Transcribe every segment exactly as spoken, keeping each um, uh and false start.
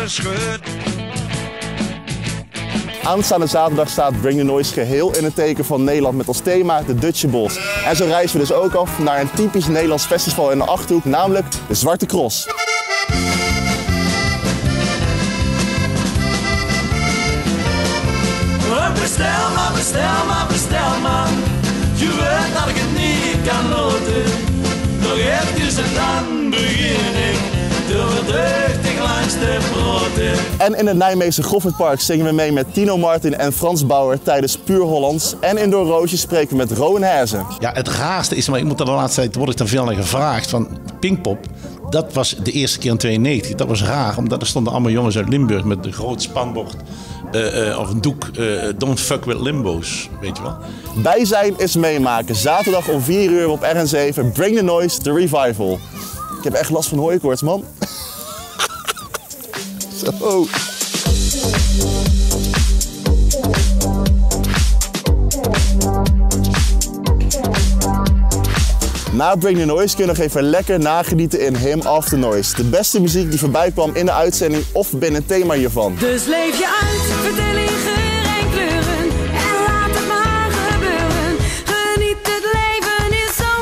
beschut. Aanstaande zaterdag staat Bring the Noise geheel in het teken van Nederland met als thema de Dutchebos. En zo reizen we dus ook af naar een typisch Nederlands festival in de Achterhoek, namelijk de Zwarte Cross. Bestel maar, bestel maar, bestel maar. Je weet dat ik het niet kan laten. Nog eventjes en dan begin ik. Door verdeugdig langs de broden. En in het Nijmeegse Goffertpark zingen we mee met Tino Martin en Frans Bauer tijdens Puur Hollands. En in Door Roosjes spreken we met Rowan Herzen. Ja, het raarste is, maar ik moet er de laatste tijd, word ik dan veel naar gevraagd, van Pinkpop. Dat was de eerste keer in tweeënnegentig. Dat was raar, omdat er stonden allemaal jongens uit Limburg met een groot spanbord. Uh, uh, of een doek, uh, don't fuck with limbo's, weet je wel. Bij zijn is meemaken. Zaterdag om vier uur op R N zeven. Bring the Noise, the revival. Ik heb echt last van hooikoorts, man. Zo. Na Bring the Noise kun je nog even lekker nagenieten in Hymn of the Noise. De beste muziek die voorbij kwam in de uitzending of binnen het thema hiervan. Dus leef je uit, vertel in geur en kleuren en laat het maar gebeuren. Geniet, het leven is zo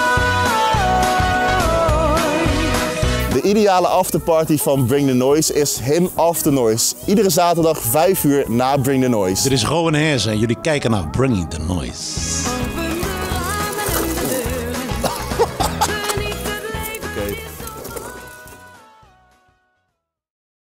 mooi. De ideale afterparty van Bring the Noise is Hymn of the Noise. Iedere zaterdag vijf uur na Bring the Noise. Dit is Rowan Herzen en jullie kijken naar Bringing the Noise.